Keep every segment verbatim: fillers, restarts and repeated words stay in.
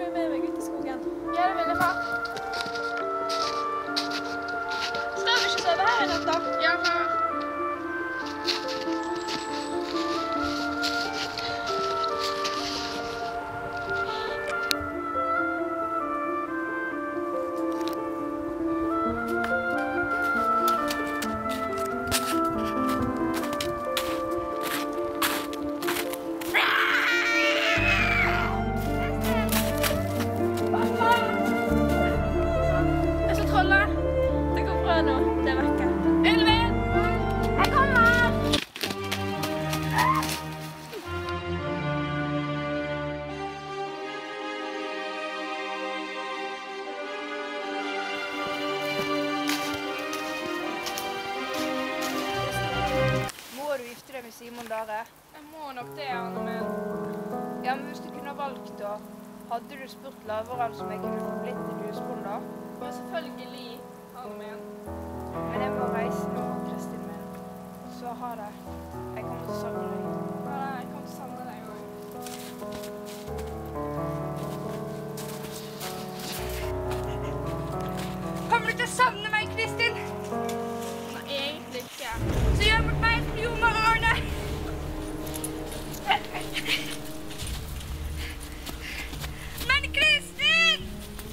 du med meg ut i skogen? Ja, det vil jeg, far. Skal vi ikke sove her i natt, da? Ja, far. Simon Dare? Jeg må nok det, Anne, men... Ja, men hvis du kunne valgt da, hadde du spurt Laveral som jeg kunne få blitt til husbond da? Ja, selvfølgelig, Anne. Men jeg må reise nå, Kristin min. Så ha det. Jeg kommer til å savne deg. Ja, jeg kommer til å savne deg også. Kommer du til å savne meg, Kristin? Nei, egentlig ikke. Så gjør mot meg som du gjorde med Arne! Men Kristin!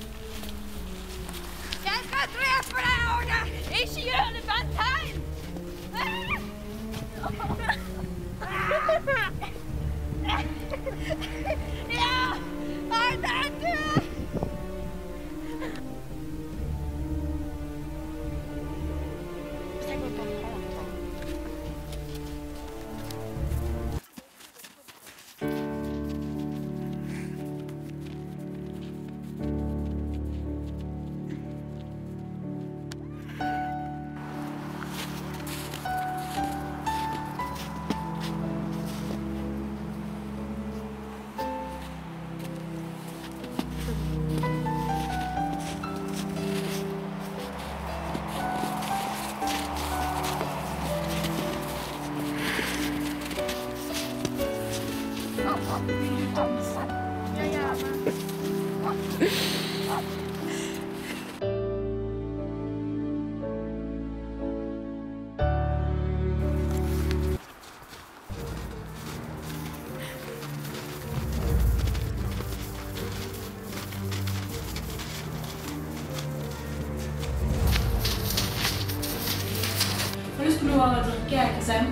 Jeg skal drepe deg, Arne! Ikke gjør det, Bentheim! Ja! Arne er død! Har du lyst på noe å drikke, Kristin?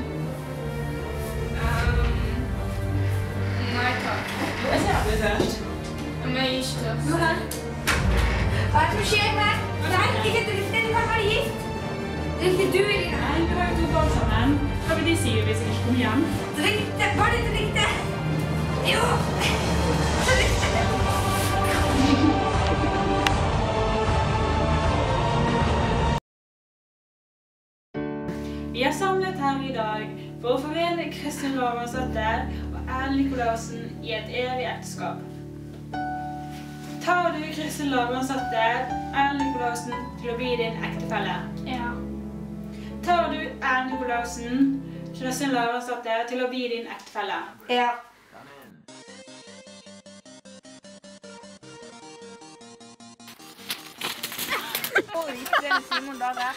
Um, nei, takk. Jeg ser at du er tørst. Men jeg er ikke tørst. Jo, her. Hva er det som skjer her? Nei, ikke drikke det, du kan være gift. Drikke du, Elina. Nei, vi har jo to barn sammen. Hva vil de si hvis jeg ikke kommer hjem? Drikk det, bare drikk det. Jo. Drikk det. Vi er samlet her i dag for å forene Kristin Lavansdatter og Erlend Nikolausen i et evig ekteskap. Tar du Kristin Lavansdatter, Erlend Nikolausen, til å bli din ektefelle? Ja. Tar du Erlend Nikolausen, Kristin Lavansdatter, til å bli din ektefelle? Ja. Å, gikk det med Simon Dare?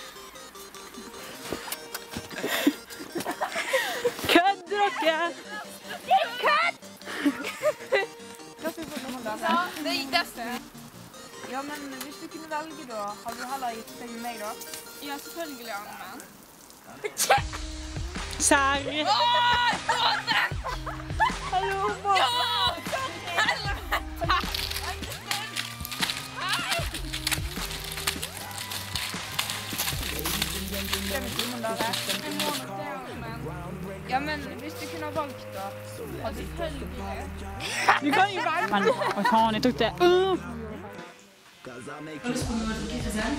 Kødder dere? Det er kødd! Hva skal vi få Simon Dare? Ja, det gikk dessen. Ja, men hvis du kunne velge da, hadde du heller giftet deg med meg da? Ja, selvfølgelig, Anne. Serr! Åh, Tone! Hallo, mamma! Ja! Helvete! Det med Simon Dare? Jeg må nok det, Anne. Ja, men hvis du kunne valgt da, Ja, selvfølgelig. Du kan jo velge! Men, hva faen, jeg tok det. Uh. Har du lyst på noe å drikke, Kristin?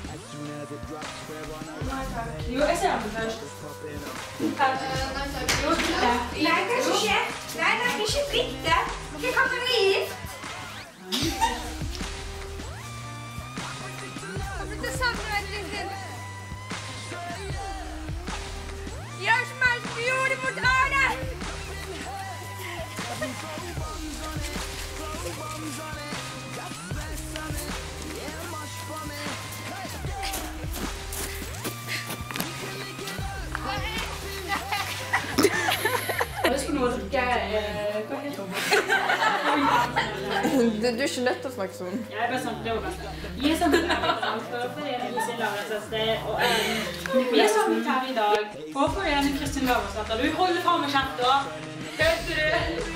Nei, takk. Jo, jeg ser den først. Nei, takk. Jo, dritt det. Nei, kanskje ikke. Nei, nei, ikke drikk det. Dere kan være gift. Jeg blir til savnet meg litt til. Gjør som meg som du gjorde mot Arne! for noe dere eh, Hva heter det? Du, du er ikke nødt til å snakke sånn. Jeg er bare sånn, det var best. Vi er samlet her i dag for å forene Kristin Lavransdatter og Ellen. Vi er samlet her i dag for å forene Kristin Lavransdatter. Du holder faen med kjeft da! Hørte du?